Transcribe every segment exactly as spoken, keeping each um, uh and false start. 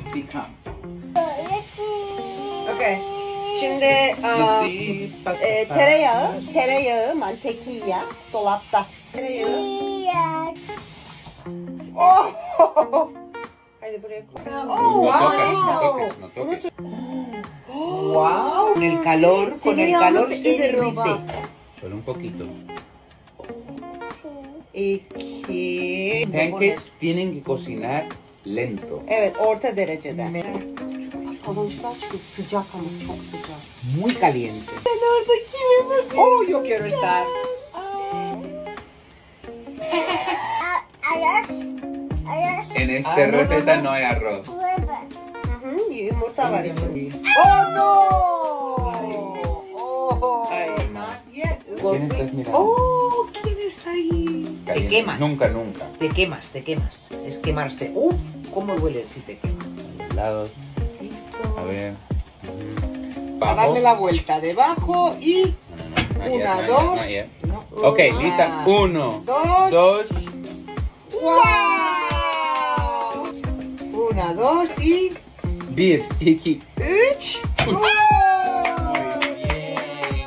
become. Okay. Şimdi aa, e, tereyağı, tereyağı, mantequilla dolapta. Tereyağı. Oh! Hadi buraya koy. Oh, No wow. toques, no toques, no toques. Wow. Con el calor, con el calor se derrite. Solo un poquito. İki. Pancakes tienen que cocinar lento. Evet, orta derecede. Baloncular çıkıyor, sıcak ama çok sıcak. Muy caliente. Ben orada kime bakayım? Oh, yo quiero estar. En esta receta no hay arroz. Hı hı, yumurta var içinde. Oh no! Oh, Ay, not yes. ¿Quién estás mirando? Oh, ¿quién está ahí? Te Caliente. quemas. Nunca, nunca. Te quemas, te quemas. Es quemarse. Uf, ¿cómo duele si te quemas? Los lados. A ver. A darle la vuelta debajo y No, no, no. Not yet, una, not yet, dos. not yet. No. Ok, Una, lista. Uno, dos. dos. ¡Wow! Una, dos y Bir, iki, üç. Uy. ¡Wow! Muy bien.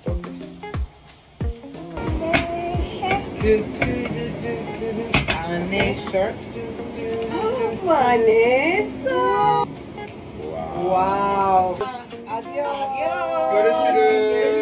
Vanessa. Vanessa. Wow. Adiós. Görüşürüz.